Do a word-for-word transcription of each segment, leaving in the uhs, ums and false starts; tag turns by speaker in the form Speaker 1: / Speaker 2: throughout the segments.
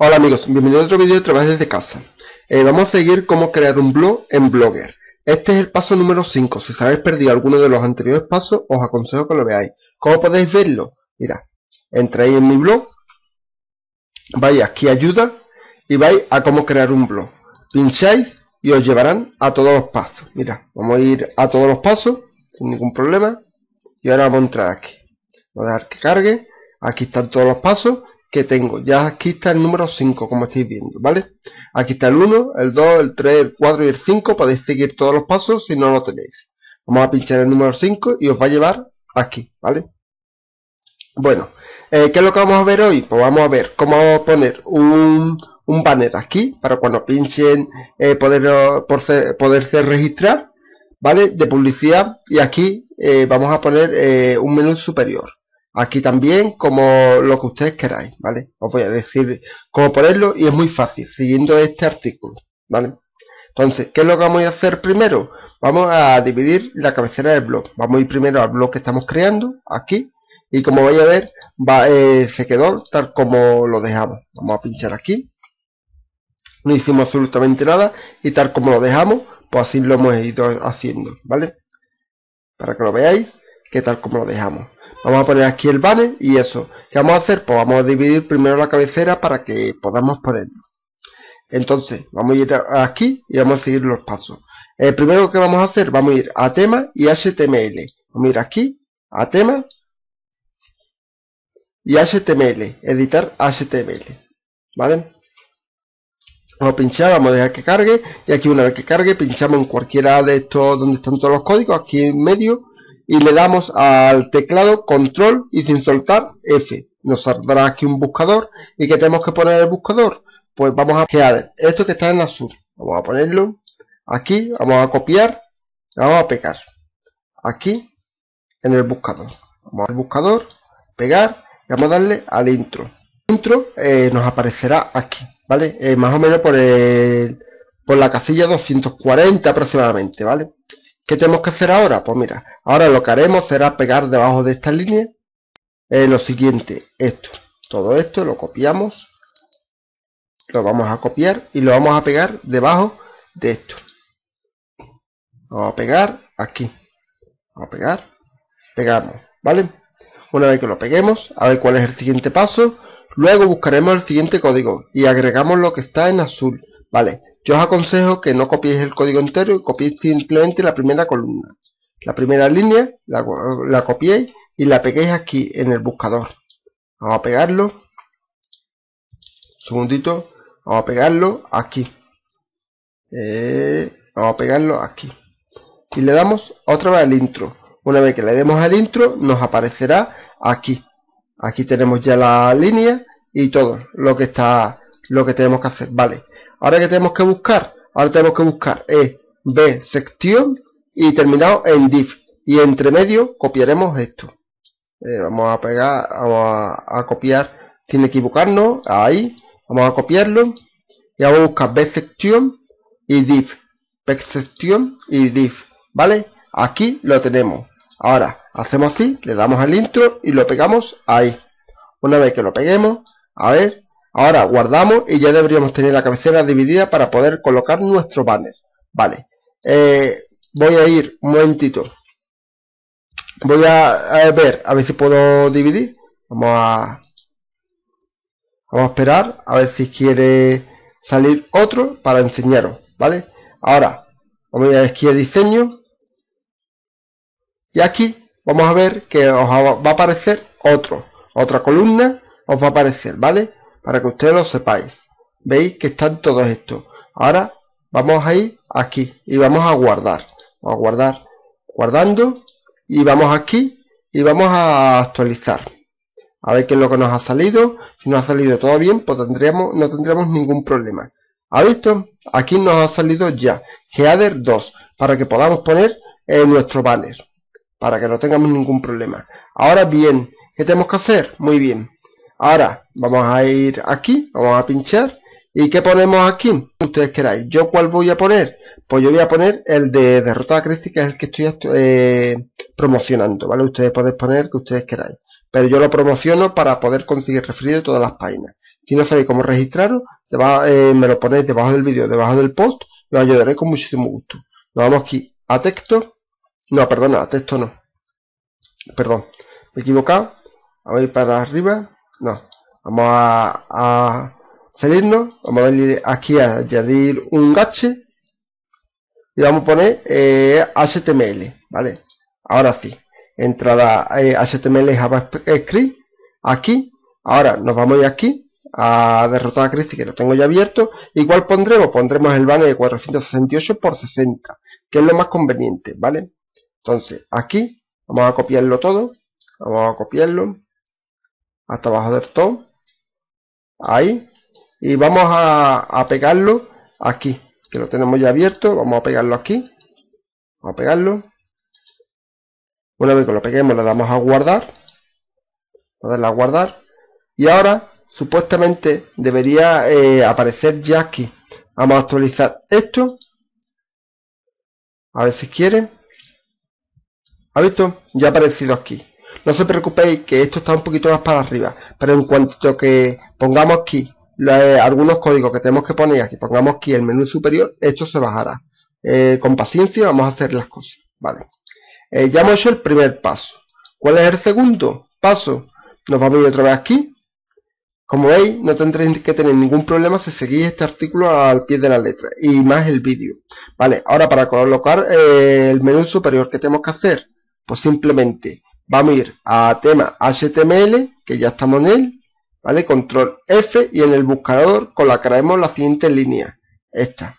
Speaker 1: Hola amigos, bienvenidos a otro vídeo de trabajo desde casa. Eh, vamos a seguir cómo crear un blog en Blogger. Este es el paso número cinco. Si os habéis perdido alguno de los anteriores pasos, os aconsejo que lo veáis. ¿Cómo podéis verlo? Mirad, entráis en mi blog, vais aquí a ayuda y vais a cómo crear un blog. Pincháis y os llevarán a todos los pasos. Mirad, vamos a ir a todos los pasos sin ningún problema. Y ahora vamos a entrar aquí. Voy a dejar que cargue. Aquí están todos los pasos que tengo. Ya aquí está el número cinco, como estáis viendo, ¿vale? Aquí está el uno, el dos, el tres, el cuatro y el cinco. Podéis seguir todos los pasos si no lo tenéis. Vamos a pinchar el número cinco y os va a llevar aquí, ¿vale? Bueno, eh, ¿qué es lo que vamos a ver hoy? Pues vamos a ver cómo poner un, un banner aquí para cuando pinchen eh, poder, por, poderse registrar, ¿vale? De publicidad. Y aquí eh, vamos a poner eh, un menú superior. Aquí también, como lo que ustedes queráis, ¿vale? Os voy a decir cómo ponerlo y es muy fácil, siguiendo este artículo, ¿vale? Entonces, ¿qué es lo que vamos a hacer primero? Vamos a dividir la cabecera del blog. Vamos a ir primero al blog que estamos creando, aquí, y como vais a ver, va, eh, se quedó tal como lo dejamos. Vamos a pinchar aquí. No hicimos absolutamente nada y tal como lo dejamos, pues así lo hemos ido haciendo, ¿vale? Para que lo veáis, que tal como lo dejamos. Vamos a poner aquí el banner y eso. ¿Qué vamos a hacer? Pues vamos a dividir primero la cabecera para que podamos ponerlo. Entonces, vamos a ir aquí y vamos a seguir los pasos. El primero que vamos a hacer, vamos a ir a tema y H T M L. Vamos a ir aquí, a tema y H T M L. Editar H T M L. ¿Vale? Vamos a pinchar, vamos a dejar que cargue. Y aquí una vez que cargue, pinchamos en cualquiera de estos donde están todos los códigos, aquí en medio. Y le damos al teclado control y sin soltar F. Nos saldrá aquí un buscador. ¿Y qué tenemos que poner en el buscador? Pues vamos a pegar esto que está en azul. Vamos a ponerlo aquí. Vamos a copiar. Vamos a pegar. Aquí en el buscador. Vamos al buscador. Pegar. Y vamos a darle al intro. El intro eh, nos aparecerá aquí. ¿Vale? Eh, más o menos por, el, por la casilla doscientos cuarenta aproximadamente. ¿Vale? ¿Qué tenemos que hacer ahora? Pues mira, ahora lo que haremos será pegar debajo de esta línea eh, lo siguiente, esto, todo esto lo copiamos, lo vamos a copiar y lo vamos a pegar debajo de esto. Vamos a pegar aquí, vamos a pegar, pegamos, ¿vale? Una vez que lo peguemos, a ver cuál es el siguiente paso, luego buscaremos el siguiente código y agregamos lo que está en azul, ¿vale? Yo os aconsejo que no copiéis el código entero y copiéis simplemente la primera columna. La primera línea la, la copiéis y la peguéis aquí en el buscador. Vamos a pegarlo. Un segundito. Vamos a pegarlo aquí. Eh, vamos a pegarlo aquí. Y le damos otra vez al intro. Una vez que le demos al intro, nos aparecerá aquí. Aquí tenemos ya la línea y todo lo que está, lo que tenemos que hacer. Vale. Ahora que tenemos que buscar, ahora tenemos que buscar E, B, sección y terminado en div. Y entre medio copiaremos esto. Eh, vamos a pegar, vamos a, a copiar sin equivocarnos. Ahí, vamos a copiarlo. Y vamos a buscar B, sección y div. B, sección y div. ¿Vale? Aquí lo tenemos. Ahora hacemos así, le damos al intro y lo pegamos ahí. Una vez que lo peguemos, a ver. Ahora guardamos y ya deberíamos tener la cabecera dividida para poder colocar nuestro banner. Vale. Eh, voy a ir un momentito. Voy a, a ver, a ver si puedo dividir. Vamos a, vamos a esperar a ver si quiere salir otro para enseñaros. Vale. Ahora vamos a ir aquí a diseño. Y aquí vamos a ver que os va a aparecer otro. Otra columna os va a aparecer. Vale. Para que ustedes lo sepáis. Veis que están todos estos. Ahora vamos a ir aquí y vamos a guardar. Vamos a guardar. Guardando. Y vamos aquí y vamos a actualizar. A ver qué es lo que nos ha salido. Si nos ha salido todo bien, pues tendríamos, no tendremos ningún problema. ¿Ha visto? Aquí nos ha salido ya Header dos. Para que podamos poner eh, nuestro banner. Para que no tengamos ningún problema. Ahora bien, ¿qué tenemos que hacer? Muy bien. Ahora vamos a ir aquí, vamos a pinchar. ¿Y qué ponemos aquí? Ustedes queráis. ¿Yo cuál voy a poner? Pues yo voy a poner el de derrota a Christie, que es el que estoy eh, promocionando, ¿vale? Ustedes podéis poner el que ustedes queráis. Pero yo lo promociono para poder conseguir referido de todas las páginas. Si no sabéis cómo registraros, debajo, eh, me lo ponéis debajo del vídeo, debajo del post, y os ayudaré con muchísimo gusto. Nos vamos aquí a texto. No, perdona, a texto no. Perdón, me he equivocado. Vamos a ir para arriba. No, vamos a, a salirnos. Vamos a darle aquí a añadir un gache. Y vamos a poner eh, H T M L, ¿vale? Ahora sí, entrada eh, H T M L y JavaScript. Aquí, ahora nos vamos a ir aquí a derrotar a Cristi, que lo tengo ya abierto. Igual pondremos, pondremos el banner de cuatrocientos sesenta y ocho por sesenta, que es lo más conveniente, ¿vale? Entonces, aquí vamos a copiarlo todo, vamos a copiarlo hasta abajo del todo, ahí, y vamos a, a pegarlo aquí, que lo tenemos ya abierto. Vamos a pegarlo aquí, vamos a pegarlo. Una vez que lo peguemos le damos a guardar, a darle a guardar, y ahora supuestamente debería eh, aparecer ya aquí. Vamos a actualizar esto, a ver si quieren. ¿Ha visto? Ya ha aparecido aquí. No se preocupéis que esto está un poquito más para arriba, pero en cuanto que pongamos aquí los, eh, algunos códigos que tenemos que poner aquí, pongamos aquí el menú superior, esto se bajará. Eh, con paciencia vamos a hacer las cosas, ¿vale? Eh, ya hemos hecho el primer paso. ¿Cuál es el segundo paso? Nos vamos a ir otra vez aquí. Como veis, no tendréis que tener ningún problema si seguís este artículo al pie de la letra, y más el vídeo. Vale, ahora para colocar eh, el menú superior, ¿qué tenemos que hacer? Pues simplemente vamos a ir a tema H T M L, que ya estamos en él, ¿vale? Control F, y en el buscador colocaremos la siguiente línea, esta.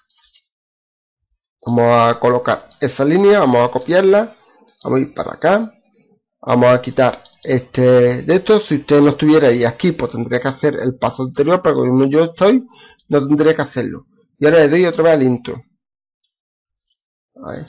Speaker 1: Vamos a colocar esa línea, vamos a copiarla, vamos a ir para acá, vamos a quitar este de esto. Si usted no estuviera ahí aquí, pues tendría que hacer el paso anterior, pero como yo estoy, no tendría que hacerlo. Y ahora le doy otra vez al intro. A ver.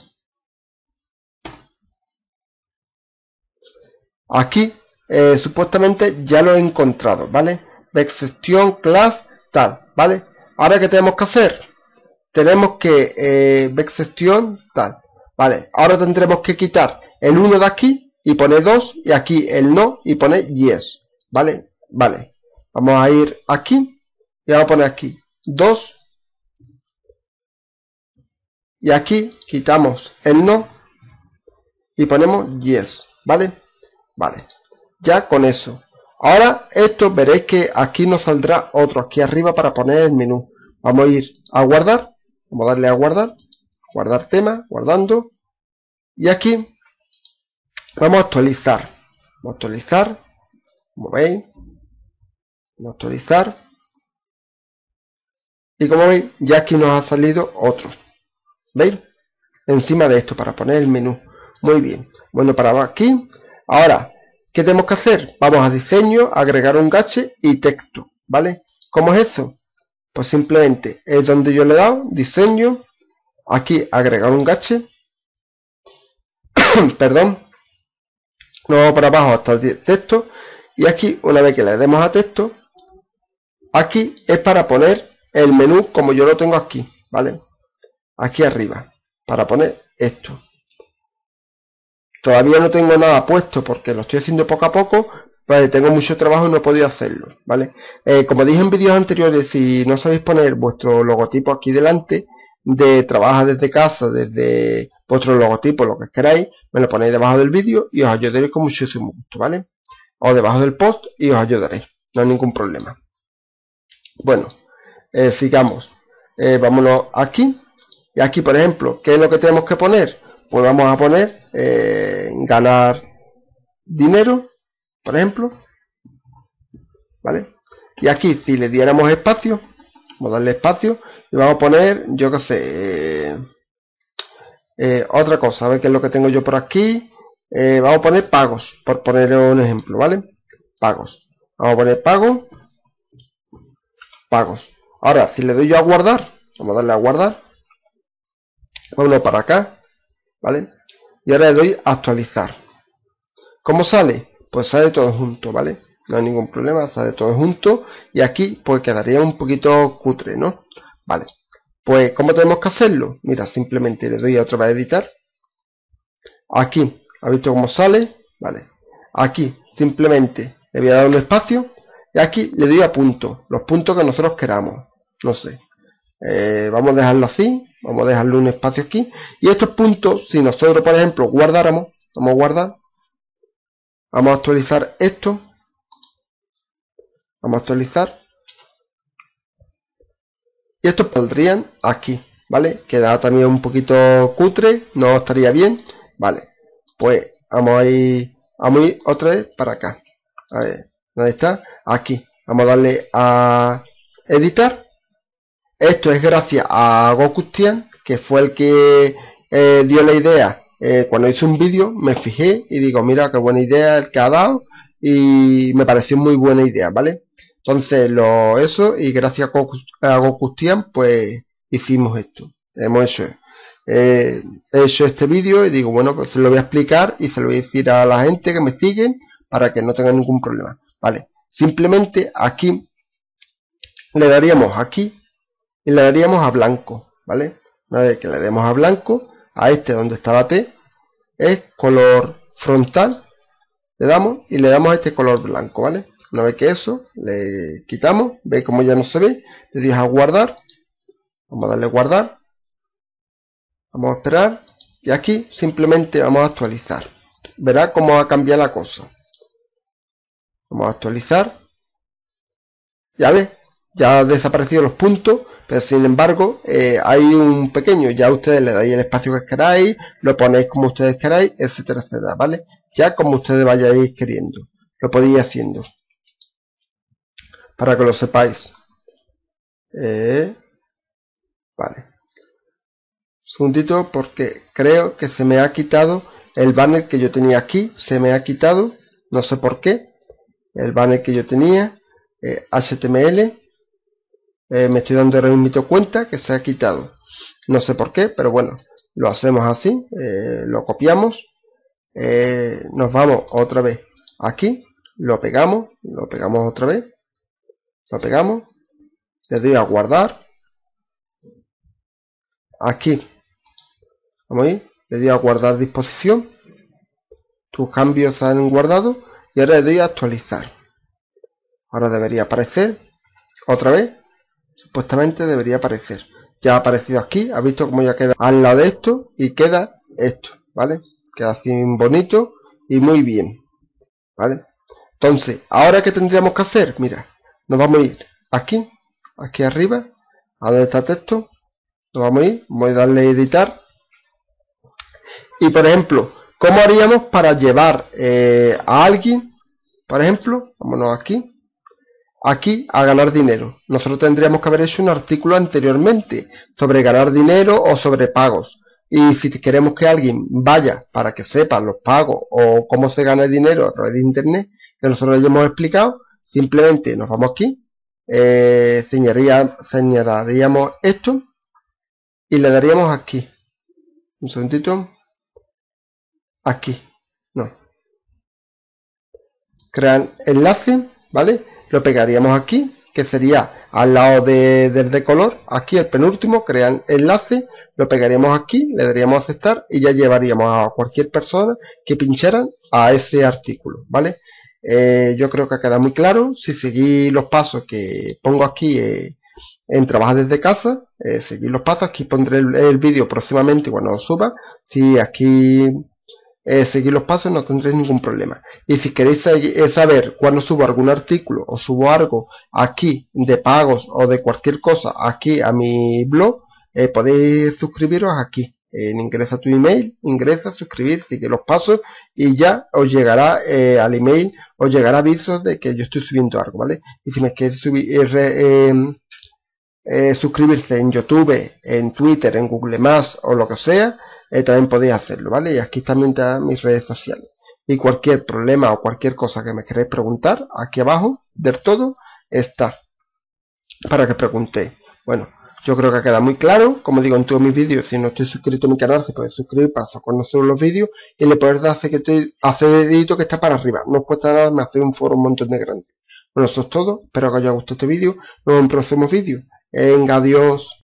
Speaker 1: Aquí eh, supuestamente ya lo he encontrado, ¿vale? Vexestion class tal, ¿vale? Ahora ¿qué tenemos que hacer? Tenemos que eh, Vexestion tal, ¿vale? Ahora tendremos que quitar el uno de aquí y poner dos, y aquí el no y poner yes, ¿vale? Vale, vamos a ir aquí y vamos a poner aquí dos, y aquí quitamos el no y ponemos yes, ¿vale? Vale, ya con eso. Ahora esto veréis que aquí nos saldrá otro aquí arriba para poner el menú. Vamos a ir a guardar, vamos a darle a guardar, guardar tema, guardando, y aquí vamos a actualizar, vamos a actualizar, como veis, vamos a actualizar, y como veis ya aquí nos ha salido otro, ¿veis? Encima de esto para poner el menú. Muy bien, bueno, para aquí. Ahora, ¿qué tenemos que hacer? Vamos a diseño, agregar un gache y texto, ¿vale? ¿Cómo es eso? Pues simplemente es donde yo le he dado, diseño, aquí agregar un gache, perdón, nos vamos para abajo hasta el texto, y aquí una vez que le demos a texto, aquí es para poner el menú como yo lo tengo aquí, ¿vale? Aquí arriba, para poner esto. Todavía no tengo nada puesto porque lo estoy haciendo poco a poco, pues tengo mucho trabajo y no he podido hacerlo, ¿vale? Eh, como dije en vídeos anteriores, si no sabéis poner vuestro logotipo aquí delante, de trabajar desde casa, desde vuestro logotipo, lo que queráis, me lo ponéis debajo del vídeo y os ayudaré con muchísimo gusto, ¿vale? O debajo del post y os ayudaré, no hay ningún problema. Bueno, eh, sigamos, eh, vámonos aquí, y aquí por ejemplo, ¿qué es lo que tenemos que poner? Pues vamos a poner eh, ganar dinero, por ejemplo, ¿vale? Y aquí si le diéramos espacio, vamos a darle espacio y vamos a poner, yo qué sé, eh, eh, otra cosa, a ver qué es lo que tengo yo por aquí. Eh, vamos a poner pagos, por poner un ejemplo, ¿vale? Pagos, vamos a poner pagos, pagos. Ahora si le doy yo a guardar, vamos a darle a guardar, vámonos para acá, ¿vale? Y ahora le doy a actualizar. ¿Cómo sale? Pues sale todo junto, ¿vale? No hay ningún problema, sale todo junto. Y aquí pues quedaría un poquito cutre, ¿no? Vale. Pues ¿cómo tenemos que hacerlo? Mira, simplemente le doy a otra vez a editar. Aquí, ¿ha visto cómo sale? Vale. Aquí simplemente le voy a dar un espacio y aquí le doy a puntos, los puntos que nosotros queramos, no sé, eh, vamos a dejarlo así, vamos a dejarle un espacio aquí, y estos puntos, si nosotros por ejemplo guardáramos, vamos a guardar, vamos a actualizar esto, vamos a actualizar, y estos podrían aquí, ¿vale? Queda también un poquito cutre, no estaría bien, ¿vale? Pues vamos a ir, vamos a ir otra vez para acá. A ver, ¿dónde está? Aquí. Vamos a darle a editar. Esto es gracias a Gokustian, que fue el que eh, dio la idea. Eh, cuando hice un vídeo me fijé y digo, mira qué buena idea el que ha dado, y me pareció muy buena idea, ¿vale? Entonces lo eso, y gracias a Gokustian pues hicimos esto, hemos hecho eh, he hecho este vídeo y digo, bueno, pues se lo voy a explicar y se lo voy a decir a la gente que me siguen para que no tengan ningún problema, ¿vale? Simplemente aquí le daríamos aquí y le daríamos a blanco, ¿vale? Una vez que le demos a blanco, a este donde está la T, es color frontal, le damos y le damos a este color blanco, ¿vale? Una vez que eso, le quitamos, ve como ya no se ve, le dices a guardar, vamos a darle a guardar, vamos a esperar, y aquí simplemente vamos a actualizar, verá cómo va a cambiar la cosa, vamos a actualizar, ya ve, ya han desaparecido los puntos, pero sin embargo eh, hay un pequeño, ya ustedes le dais el espacio que queráis, lo ponéis como ustedes queráis, etcétera, etcétera, ¿vale? Ya como ustedes vayáis queriendo, lo podéis ir haciendo. Para que lo sepáis. Eh, vale. Un segundito porque creo que se me ha quitado el banner que yo tenía aquí. Se me ha quitado. No sé por qué. El banner que yo tenía. Eh, H T M L. Eh, me estoy dando ahora mismo cuenta que se ha quitado. No sé por qué, pero bueno. Lo hacemos así. Eh, lo copiamos. Eh, nos vamos otra vez aquí. Lo pegamos. Lo pegamos otra vez. Lo pegamos, le doy a guardar, aquí, vamos a ir, le doy a guardar disposición, tus cambios se han guardado y ahora le doy a actualizar. Ahora debería aparecer, otra vez, supuestamente debería aparecer. Ya ha aparecido aquí, ha visto cómo ya queda al lado de esto y queda esto, ¿vale? Queda así bonito y muy bien, ¿vale? Entonces, ¿ahora qué tendríamos que hacer? Mira. Nos vamos a ir aquí, aquí arriba, a donde está texto, nos vamos a ir, voy a darle a editar, y por ejemplo, ¿cómo haríamos para llevar eh, a alguien, por ejemplo, vámonos aquí, aquí a ganar dinero? Nosotros tendríamos que haber hecho un artículo anteriormente sobre ganar dinero o sobre pagos, y si queremos que alguien vaya para que sepa los pagos o cómo se gana el dinero a través de internet, que nosotros ya hemos explicado, simplemente nos vamos aquí, eh, señalaría, señalaríamos esto y le daríamos aquí, un segundito, aquí, no, crear enlace, ¿vale? Lo pegaríamos aquí, que sería al lado de, del de color, aquí el penúltimo, crear enlace, lo pegaríamos aquí, le daríamos a aceptar y ya llevaríamos a cualquier persona que pincharan a ese artículo, ¿vale? Eh, yo creo que queda muy claro. Si seguís los pasos que pongo aquí eh, en trabajar desde casa, eh, seguid los pasos, aquí pondré el, el vídeo próximamente cuando lo suba. Si aquí eh, seguís los pasos no tendréis ningún problema. Y si queréis eh, saber cuando subo algún artículo o subo algo aquí de pagos o de cualquier cosa aquí a mi blog, eh, podéis suscribiros aquí. Eh, ingresa tu email, ingresa, suscribir, sigue los pasos y ya os llegará eh, al email, os llegará avisos de que yo estoy subiendo algo, ¿vale? Y si me queréis subir, eh, eh, eh, suscribirse en YouTube, en Twitter, en Google Más o lo que sea, eh, también podéis hacerlo, ¿vale? Y aquí también están mis redes sociales. Y cualquier problema o cualquier cosa que me queréis preguntar, aquí abajo del todo está para que preguntéis. Bueno, yo creo que queda muy claro. Como digo en todos mis vídeos, si no estoy suscrito a mi canal, se puede suscribir para conocer los vídeos y le podéis dar hacer dedito que está para arriba. No os cuesta nada, me hace un foro un montón de grande. Bueno, eso es todo. Espero que os haya gustado este vídeo. Nos vemos en próximos vídeos. Venga, adiós.